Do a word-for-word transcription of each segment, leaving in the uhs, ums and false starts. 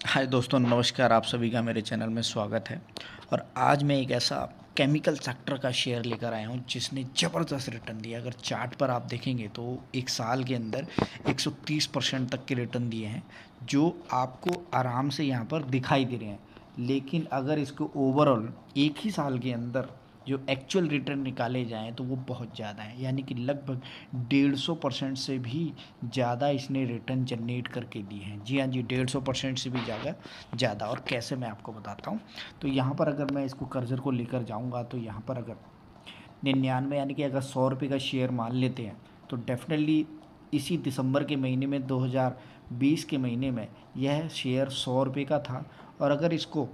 हाय दोस्तों, नमस्कार। आप सभी का मेरे चैनल में स्वागत है। और आज मैं एक ऐसा केमिकल सेक्टर का शेयर लेकर आया हूं जिसने ज़बरदस्त रिटर्न दिया। अगर चार्ट पर आप देखेंगे तो एक साल के अंदर एक सौ तीस परसेंट तक के रिटर्न दिए हैं, जो आपको आराम से यहां पर दिखाई दे रहे हैं। लेकिन अगर इसको ओवरऑल एक ही साल के अंदर जो एक्चुअल रिटर्न निकाले जाएँ तो वो बहुत ज़्यादा है, यानी कि लगभग डेढ़ सौ परसेंट से भी ज़्यादा इसने रिटर्न जनरेट करके दिए हैं। जी हाँ जी, डेढ़ सौ परसेंट से भी ज़्यादा ज़्यादा और कैसे, मैं आपको बताता हूँ। तो यहाँ पर अगर मैं इसको कर्सर को लेकर जाऊँगा तो यहाँ पर अगर निन्यानवे, यानी कि अगर सौ रुपये का शेयर मान लेते हैं तो डेफिनेटली इसी दिसंबर के महीने में दो हज़ार बीस के महीने में यह शेयर सौ रुपये का था। और अगर इसको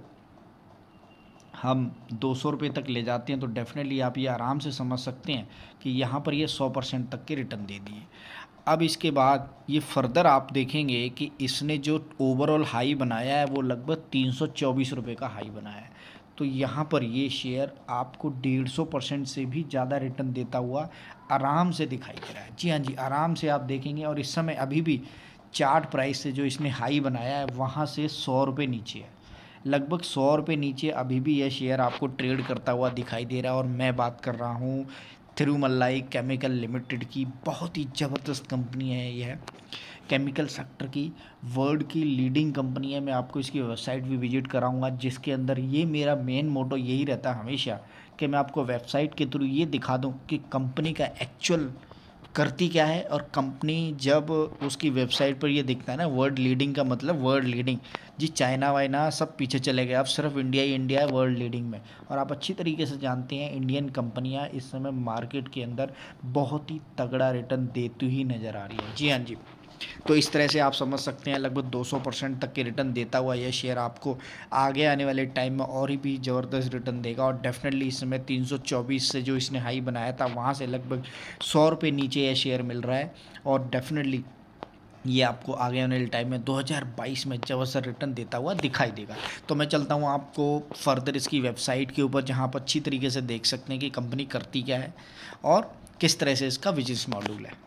हम दो सौ रुपये तक ले जाते हैं तो डेफिनेटली आप ये आराम से समझ सकते हैं कि यहाँ पर ये सौ परसेंट तक के रिटर्न दे दिए। अब इसके बाद ये फर्दर आप देखेंगे कि इसने जो ओवरऑल हाई बनाया है वो लगभग तीन सौ चौबीस रुपये का हाई बनाया है। तो यहाँ पर ये शेयर आपको डेढ़ सौ परसेंट से भी ज़्यादा रिटर्न देता हुआ आराम से दिखाई दे रहा है। जी हाँ जी, आराम से आप देखेंगे। और इस समय अभी भी चार्ट प्राइस से जो इसने हाई बनाया है वहाँ से सौ रुपये नीचे है, लगभग सौ रुपये नीचे अभी भी यह शेयर आपको ट्रेड करता हुआ दिखाई दे रहा है। और मैं बात कर रहा हूँ थिरुमल्लाई केमिकल लिमिटेड की। बहुत ही ज़बरदस्त कंपनी है यह, केमिकल सेक्टर की वर्ल्ड की लीडिंग कंपनी है। मैं आपको इसकी वेबसाइट भी विजिट कराऊंगा, जिसके अंदर ये मेरा मेन मोटो यही रहता है हमेशा कि मैं आपको वेबसाइट के थ्रू ये दिखा दूं कि कंपनी का एक्चुअल करती क्या है। और कंपनी जब उसकी वेबसाइट पर ये दिखता है ना, वर्ल्ड लीडिंग का मतलब वर्ल्ड लीडिंग, जी चाइना वाइना सब पीछे चले गए, अब सिर्फ इंडिया ही इंडिया है वर्ल्ड लीडिंग में। और आप अच्छी तरीके से जानते हैं इंडियन कंपनियां इस समय मार्केट के अंदर बहुत ही तगड़ा रिटर्न देती हुई नज़र आ रही है। जी हाँ जी, तो इस तरह से आप समझ सकते हैं लगभग दो सौ परसेंट तक के रिटर्न देता हुआ यह शेयर आपको आगे आने वाले टाइम में और भी ज़बरदस्त रिटर्न देगा। और डेफिनेटली इस समय तीन सौ चौबीस से जो इसने हाई बनाया था वहाँ से लगभग सौ रुपये नीचे यह शेयर मिल रहा है। और डेफिनेटली ये आपको आगे आने वाले टाइम में दो हज़ार बाईस में जबरदस्त रिटर्न देता हुआ दिखाई देगा। तो मैं चलता हूँ आपको फर्दर इसकी वेबसाइट के ऊपर, जहाँ आप अच्छी तरीके से देख सकते हैं कि कंपनी करती क्या है और किस तरह से इसका बिजनेस मॉड्यूल है।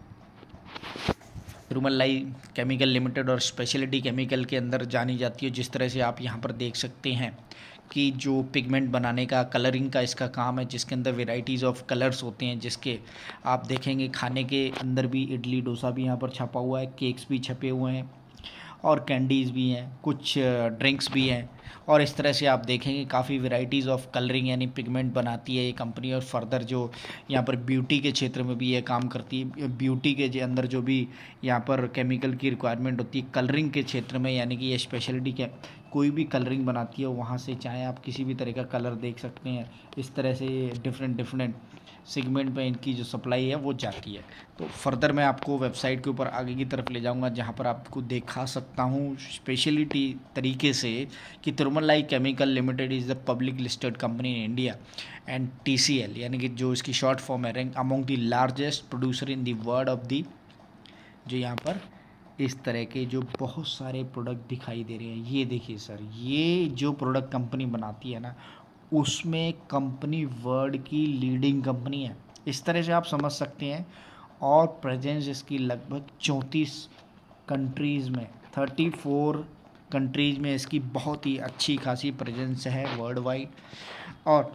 रुमल्लाई केमिकल लिमिटेड और स्पेशलिटी केमिकल के अंदर जानी जाती है। जिस तरह से आप यहाँ पर देख सकते हैं कि जो पिगमेंट बनाने का, कलरिंग का इसका काम है, जिसके अंदर वेराइटीज़ ऑफ कलर्स होते हैं, जिसके आप देखेंगे खाने के अंदर भी इडली डोसा भी यहाँ पर छपा हुआ है, केक्स भी छपे हुए हैं और कैंडीज़ भी हैं, कुछ ड्रिंक्स भी हैं। और इस तरह से आप देखेंगे काफ़ी वैरायटीज़ ऑफ कलरिंग यानी पिगमेंट बनाती है ये कंपनी। और फर्दर जो यहाँ पर ब्यूटी के क्षेत्र में भी ये काम करती है। ब्यूटी के जो अंदर जो भी यहाँ पर केमिकल की रिक्वायरमेंट होती है कलरिंग के क्षेत्र में, यानी कि ये स्पेशलिटी के कोई भी कलरिंग बनाती है वहाँ से चाहे आप किसी भी तरह का कलर देख सकते हैं। इस तरह से डिफरेंट डिफरेंट सेगमेंट में इनकी जो सप्लाई है वो जाती है। तो फर्दर मैं आपको वेबसाइट के ऊपर आगे की तरफ ले जाऊंगा, जहां पर आपको दिखा सकता हूं स्पेशलिटी तरीके से कि Thirumalai chemical limited is the public listed company in India and T C L, यानी कि जो इसकी शॉर्ट फॉर्म है, rank among the largest producer in the world of the. जो यहाँ पर इस तरह के जो बहुत सारे प्रोडक्ट दिखाई दे रहे हैं, ये देखिए सर, ये जो प्रोडक्ट कंपनी बनाती है ना, उसमें कंपनी वर्ल्ड की लीडिंग कंपनी है, इस तरह से आप समझ सकते हैं। और प्रेजेंस इसकी लगभग चौंतीस कंट्रीज़ में, थर्टी फोर कंट्रीज़ में इसकी बहुत ही अच्छी खासी प्रेजेंस है वर्ल्ड वाइड। और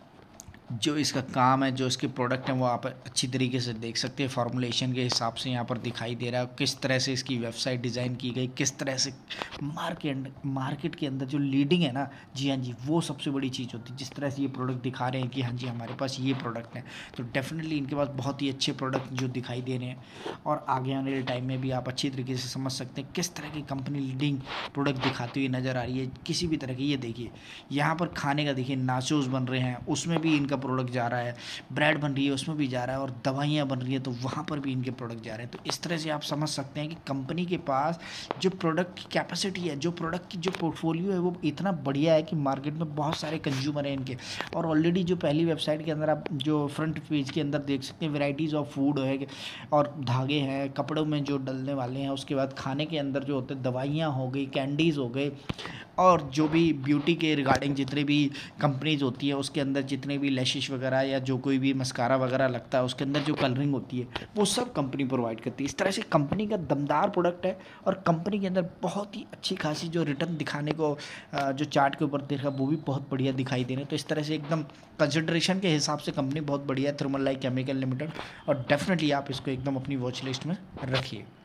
जो इसका काम है, जो इसके प्रोडक्ट हैं, वो आप अच्छी तरीके से देख सकते हैं। फॉर्मुलेशन के हिसाब से यहाँ पर दिखाई दे रहा है किस तरह से इसकी वेबसाइट डिज़ाइन की गई, किस तरह से मार्केट मार्केट के अंदर जो लीडिंग है ना, जी हाँ जी, वो सबसे बड़ी चीज़ होती है। जिस तरह से ये प्रोडक्ट दिखा रहे हैं कि हाँ जी हमारे पास ये प्रोडक्ट हैं, तो डेफिनेटली इनके पास बहुत ही अच्छे प्रोडक्ट जो दिखाई दे रहे हैं। और आगे आने वाले टाइम में भी आप अच्छी तरीके से समझ सकते हैं किस तरह की कंपनी लीडिंग प्रोडक्ट दिखाती हुई नज़र आ रही है किसी भी तरह की। ये देखिए यहाँ पर खाने का देखिए, नाचोस बन रहे हैं उसमें भी इनका प्रोडक्ट जा रहा है, ब्रेड बन रही है उसमें भी जा रहा है, और दवाइयाँ बन रही है तो वहाँ पर भी इनके प्रोडक्ट जा रहे हैं। तो इस तरह से आप समझ सकते हैं कि कंपनी के पास जो प्रोडक्ट की कैपेसिटी है, जो प्रोडक्ट की जो पोर्टफोलियो है, वो इतना बढ़िया है कि मार्केट में बहुत सारे कंज्यूमर हैं इनके। और ऑलरेडी जो पहली वेबसाइट के अंदर आप जो फ्रंट पेज के अंदर देख सकते हैं, वेराइटीज़ ऑफ फूड है और धागे हैं कपड़ों में जो डलने वाले हैं, उसके बाद खाने के अंदर जो होते हैं दवाइयाँ हो गई, कैंडीज़ हो गए, और जो भी ब्यूटी के रिगार्डिंग जितने भी कंपनीज होती है उसके अंदर जितने भी लैशेस वगैरह या जो कोई भी मस्कारा वगैरह लगता है उसके अंदर जो कलरिंग होती है वो सब कंपनी प्रोवाइड करती है। इस तरह से कंपनी का दमदार प्रोडक्ट है और कंपनी के अंदर बहुत ही अच्छी खासी जो रिटर्न दिखाने को अ, जो चार्ट के ऊपर देखा वो भी बहुत बढ़िया दिखाई दे रहे हैं। तो इस तरह से एकदम कंसिडरेशन के हिसाब से कंपनी बहुत बढ़िया है थर्मल लाइक केमिकल लिमिटेड, और डेफिनेटली आप इसको एकदम अपनी वॉच लिस्ट में रखिए।